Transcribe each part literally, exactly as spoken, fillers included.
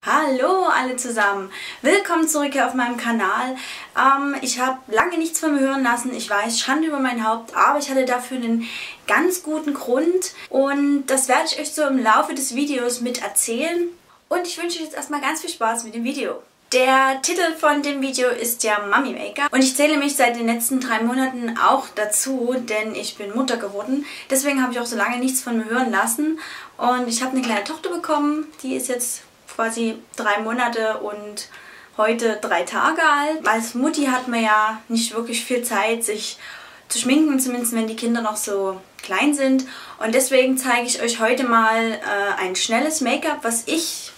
Hallo alle zusammen, willkommen zurück hier auf meinem Kanal. Ähm, ich habe lange nichts von mir hören lassen, ich weiß, Schande über mein Haupt, aber ich hatte dafür einen ganz guten Grund und das werde ich euch so im Laufe des Videos mit erzählen. Und ich wünsche euch jetzt erstmal ganz viel Spaß mit dem Video. Der Titel von dem Video ist ja Mummy Maker und ich zähle mich seit den letzten drei Monaten auch dazu, denn ich bin Mutter geworden. Deswegen habe ich auch so lange nichts von mir hören lassen und ich habe eine kleine Tochter bekommen, die ist jetzt quasi drei Monate und heute drei Tage alt. Als Mutti hat man ja nicht wirklich viel Zeit, sich zu schminken, zumindest wenn die Kinder noch so klein sind. Und deswegen zeige ich euch heute mal äh, ein schnelles Make-up, was ich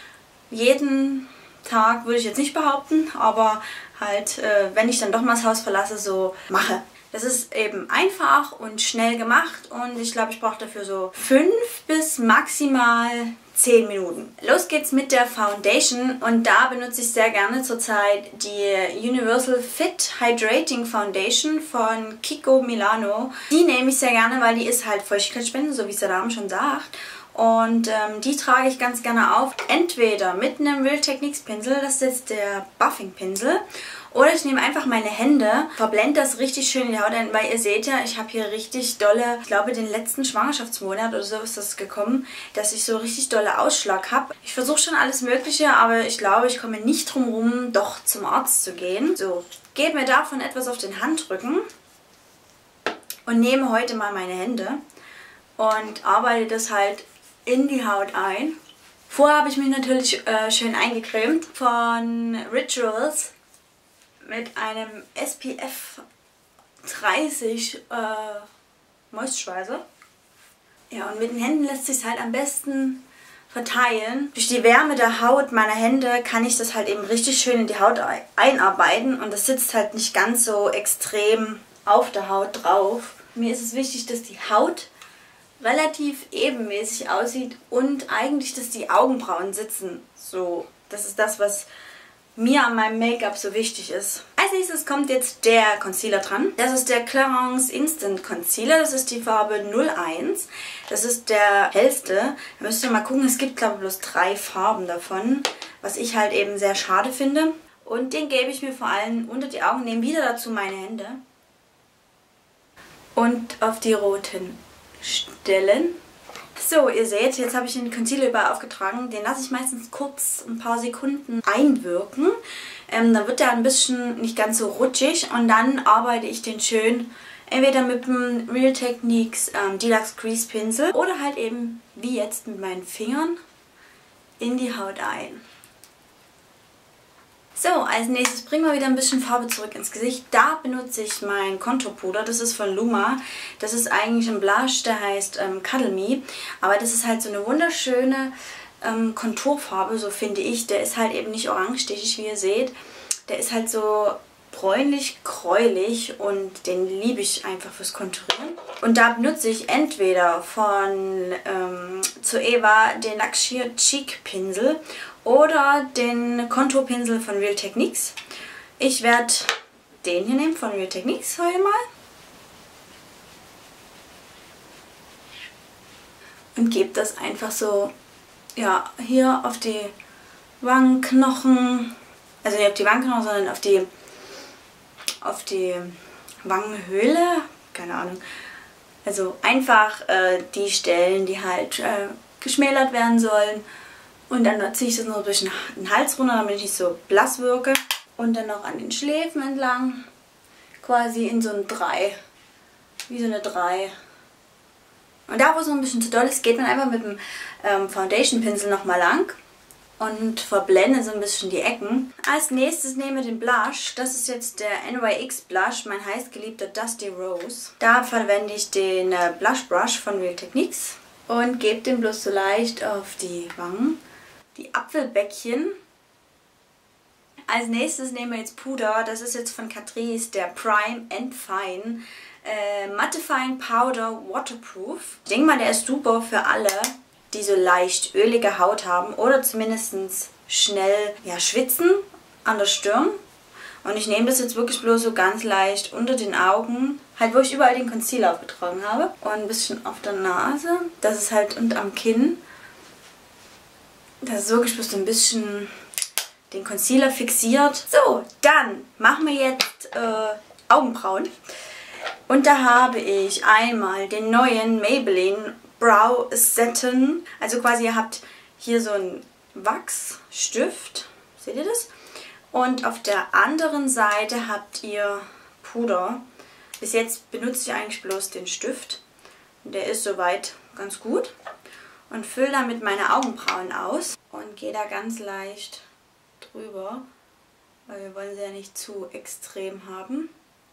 jeden Tag, würde ich jetzt nicht behaupten, aber halt, äh, wenn ich dann doch mal das Haus verlasse, so mache. Das ist eben einfach und schnell gemacht und ich glaube, ich brauche dafür so fünf bis maximal zehn Minuten. Los geht's mit der Foundation und da benutze ich sehr gerne zurzeit die Universal Fit Hydrating Foundation von Kiko Milano. Die nehme ich sehr gerne, weil die ist halt feuchtigkeitsspendend, so wie es der Name schon sagt. Und ähm, die trage ich ganz gerne auf, entweder mit einem Real Techniques Pinsel, das ist jetzt der Buffing Pinsel, oder ich nehme einfach meine Hände, verblende das richtig schön in die Haut ein, weil ihr seht ja, ich habe hier richtig dolle, ich glaube den letzten Schwangerschaftsmonat oder so ist das gekommen, dass ich so richtig dolle Ausschlag habe. Ich versuche schon alles Mögliche, aber ich glaube, ich komme nicht drum rum, doch zum Arzt zu gehen. So, gebe mir davon etwas auf den Handrücken und nehme heute mal meine Hände und arbeite das halt in die Haut ein. Vorher habe ich mich natürlich äh, schön eingecremt von Rituals mit einem S P F dreißig äh, Moisturizer. Ja, und mit den Händen lässt sich halt am besten verteilen. Durch die Wärme der Haut meiner Hände kann ich das halt eben richtig schön in die Haut einarbeiten und das sitzt halt nicht ganz so extrem auf der Haut drauf. Mir ist es wichtig, dass die Haut relativ ebenmäßig aussieht und eigentlich, dass die Augenbrauen sitzen. So, das ist das, was mir an meinem Make-up so wichtig ist. Als nächstes kommt jetzt der Concealer dran. Das ist der Clarins Instant Concealer. Das ist die Farbe null eins. Das ist der hellste. Da müsst ihr mal gucken, es gibt glaube ich bloß drei Farben davon, was ich halt eben sehr schade finde. Und den gebe ich mir vor allem unter die Augen, nehme wieder dazu meine Hände und auf die roten Stellen. So, ihr seht, jetzt habe ich den Concealer überall aufgetragen. Den lasse ich meistens kurz ein paar Sekunden einwirken. Ähm, dann wird der ein bisschen nicht ganz so rutschig und dann arbeite ich den schön entweder mit dem Real Techniques ähm, Deluxe Crease Pinsel oder halt eben wie jetzt mit meinen Fingern in die Haut ein. So, als nächstes bringen wir wieder ein bisschen Farbe zurück ins Gesicht. Da benutze ich mein Konturpuder. Das ist von Luma. Das ist eigentlich ein Blush, der heißt ähm, Cuddle Me. Aber das ist halt so eine wunderschöne ähm, Konturfarbe, so finde ich. Der ist halt eben nicht orangestechig, wie ihr seht. Der ist halt so bräunlich, gräulich und den liebe ich einfach fürs Konturieren. Und da benutze ich entweder von ähm, Zoeva den Luxurious Cheek Pinsel oder den Konturpinsel von Real Techniques. Ich werde den hier nehmen von Real Techniques heute mal. Und gebe das einfach so, ja, hier auf die Wangenknochen, also nicht auf die Wangenknochen, sondern auf die, auf die Wangenhöhle, keine Ahnung. Also einfach äh, die Stellen, die halt äh, geschmälert werden sollen. Und dann ziehe ich das noch durch den Hals runter, damit ich nicht so blass wirke. Und dann noch an den Schläfen entlang. Quasi in so ein Drei. Wie so eine Drei. Und da, wo es noch ein bisschen zu doll ist, geht man einfach mit dem ähm, Foundation-Pinsel nochmal lang. Und verblende so ein bisschen die Ecken. Als nächstes nehme ich den Blush. Das ist jetzt der N Y X Blush, mein heißgeliebter Dusty Rose. Da verwende ich den äh, Blush Brush von Real Techniques. Und gebe den bloß so leicht auf die Wangen. Die Apfelbäckchen. Als nächstes nehmen wir jetzt Puder. Das ist jetzt von Catrice, der Prime and Fine äh, Mattifying Powder Waterproof. Ich denke mal, der ist super für alle, die so leicht ölige Haut haben oder zumindest schnell ja, schwitzen an der Stirn. Und ich nehme das jetzt wirklich bloß so ganz leicht unter den Augen, halt wo ich überall den Concealer aufgetragen habe. Und ein bisschen auf der Nase, das ist halt und am Kinn. Das ist wirklich bloß so ein bisschen den Concealer fixiert. So, dann machen wir jetzt äh, Augenbrauen. Und da habe ich einmal den neuen Maybelline Brow Satin. Also quasi ihr habt hier so einen Wachsstift. Seht ihr das? Und auf der anderen Seite habt ihr Puder. Bis jetzt benutze ich eigentlich bloß den Stift. Und der ist soweit ganz gut. Und fülle damit meine Augenbrauen aus. Und gehe da ganz leicht drüber. Weil wir wollen sie ja nicht zu extrem haben.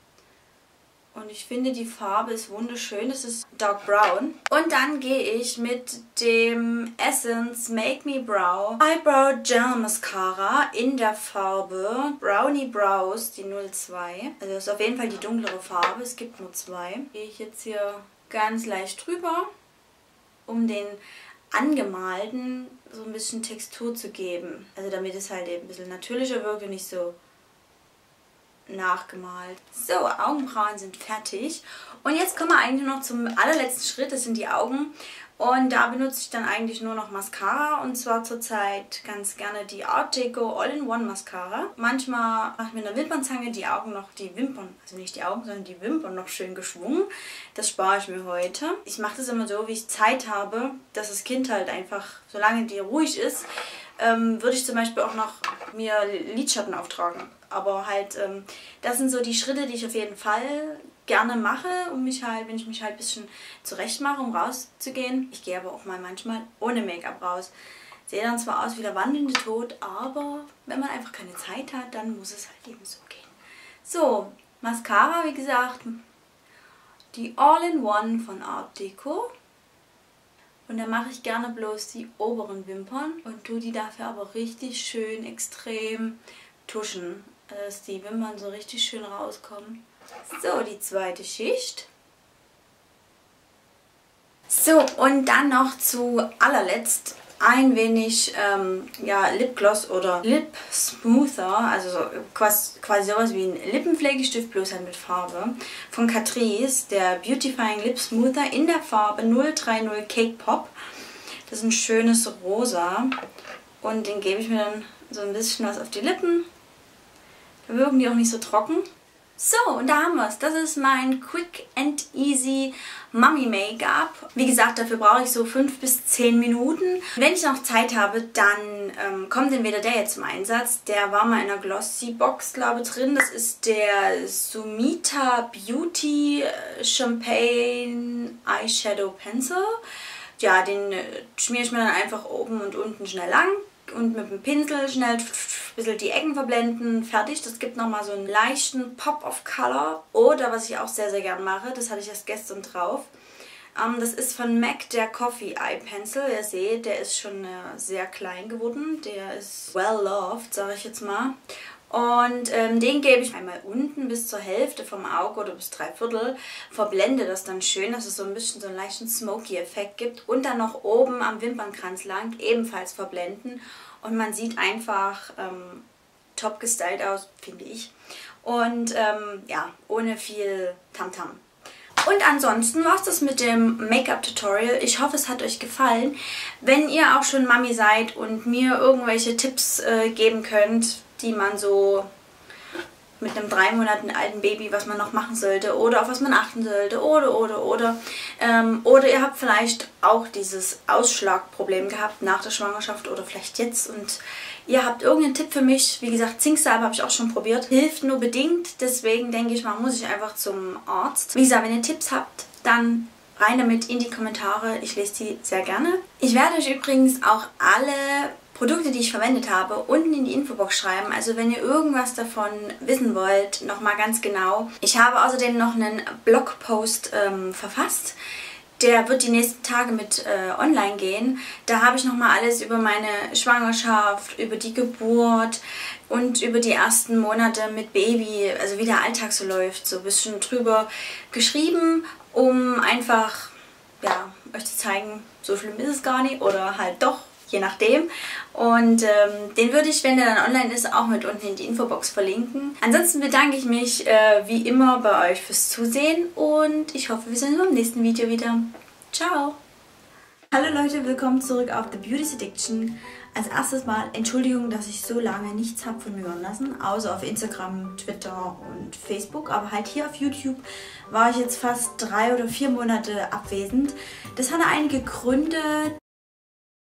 Und ich finde, die Farbe ist wunderschön. Es ist Dark Brown. Und dann gehe ich mit dem Essence Make Me Brow Eyebrow Gel Mascara in der Farbe Brownie Brows, die null zwei. Also das ist auf jeden Fall die dunklere Farbe. Es gibt nur zwei. Gehe ich jetzt hier ganz leicht drüber, um den angemalten so ein bisschen Textur zu geben. Also damit es halt eben ein bisschen natürlicher wirkt und nicht so nachgemalt. So, Augenbrauen sind fertig. Und jetzt kommen wir eigentlich noch zum allerletzten Schritt. Das sind die Augen. Und da benutze ich dann eigentlich nur noch Mascara. Und zwar zurzeit ganz gerne die Art Deco All-in-One Mascara. Manchmal mache ich mit einer Wimpernzange die Augen noch, die Wimpern, also nicht die Augen, sondern die Wimpern noch schön geschwungen. Das spare ich mir heute. Ich mache das immer so, wie ich Zeit habe, dass das Kind halt einfach, solange die ruhig ist, ähm, würde ich zum Beispiel auch noch mir Lidschatten auftragen. Aber halt, ähm, das sind so die Schritte, die ich auf jeden Fall gerne mache, um mich halt, wenn ich mich halt ein bisschen zurecht mache, um rauszugehen. Ich gehe aber auch mal manchmal ohne Make-up raus. Sehe dann zwar aus wie der wandelnde Tod, aber wenn man einfach keine Zeit hat, dann muss es halt eben so gehen. So, Mascara, wie gesagt, die All-in-One von Art Deco. Und dann mache ich gerne bloß die oberen Wimpern und tue die dafür aber richtig schön extrem tuschen, dass die Wimpern so richtig schön rauskommen. So, die zweite Schicht. So, und dann noch zu allerletzt ein wenig ähm, ja, Lipgloss oder Lip Smoother, also so, quasi, quasi sowas wie ein Lippenpflegestift, bloß halt mit Farbe, von Catrice, der Beautifying Lip Smoother in der Farbe null drei null Cake Pop. Das ist ein schönes Rosa und den gebe ich mir dann so ein bisschen was auf die Lippen. Da wirken die auch nicht so trocken. So, und da haben wir es. Das ist mein Quick and Easy Mummy Make-up. Wie gesagt, dafür brauche ich so fünf bis zehn Minuten. Wenn ich noch Zeit habe, dann ähm, kommt entweder der jetzt zum Einsatz. Der war mal in einer Glossy Box, glaube ich, drin. Das ist der Sumita Beauty Champagne Eyeshadow Pencil. Ja, den äh, schmiere ich mir dann einfach oben und unten schnell lang. Und mit dem Pinsel schnell ein bisschen die Ecken verblenden, fertig. Das gibt nochmal so einen leichten Pop of Color. Oder was ich auch sehr, sehr gern mache, das hatte ich erst gestern drauf. Ähm, das ist von MAC der Coffee Eye Pencil. Ihr seht, der ist schon äh, sehr klein geworden. Der ist well loved, sage ich jetzt mal. Und ähm, den gebe ich einmal unten bis zur Hälfte vom Auge oder bis drei Viertel. Verblende das dann schön, dass es so ein bisschen so einen leichten Smoky-Effekt gibt. Und dann noch oben am Wimpernkranz lang ebenfalls verblenden. Und man sieht einfach ähm, top gestylt aus, finde ich. Und ähm, ja, ohne viel Tamtam. Und ansonsten war es das mit dem Make-up-Tutorial. Ich hoffe, es hat euch gefallen. Wenn ihr auch schon Mami seid und mir irgendwelche Tipps äh, geben könnt, die man so mit einem drei Monaten alten Baby, was man noch machen sollte oder auf was man achten sollte oder, oder, oder. Ähm, oder ihr habt vielleicht auch dieses Ausschlagproblem gehabt nach der Schwangerschaft oder vielleicht jetzt und ihr habt irgendeinen Tipp für mich. Wie gesagt, Zinksalbe habe ich auch schon probiert. Hilft nur bedingt, deswegen denke ich mal, muss ich einfach zum Arzt. Wie gesagt, wenn ihr Tipps habt, dann rein damit in die Kommentare. Ich lese die sehr gerne. Ich werde euch übrigens auch alle Produkte, die ich verwendet habe, unten in die Infobox schreiben. Also wenn ihr irgendwas davon wissen wollt, nochmal ganz genau. Ich habe außerdem noch einen Blogpost ähm, verfasst. Der wird die nächsten Tage mit äh, online gehen. Da habe ich nochmal alles über meine Schwangerschaft, über die Geburt und über die ersten Monate mit Baby, also wie der Alltag so läuft, so ein bisschen drüber geschrieben, um einfach ja, euch zu zeigen, so schlimm ist es gar nicht oder halt doch, je nachdem. Und ähm, den würde ich, wenn der dann online ist, auch mit unten in die Infobox verlinken. Ansonsten bedanke ich mich äh, wie immer bei euch fürs Zusehen und ich hoffe, wir sehen uns beim nächsten Video wieder. Ciao! Hallo Leute, willkommen zurück auf The Beauty Addiction. Als erstes mal Entschuldigung, dass ich so lange nichts habe von mir hören lassen, außer auf Instagram, Twitter und Facebook. Aber halt hier auf YouTube war ich jetzt fast drei oder vier Monate abwesend. Das hatte einige Gründe.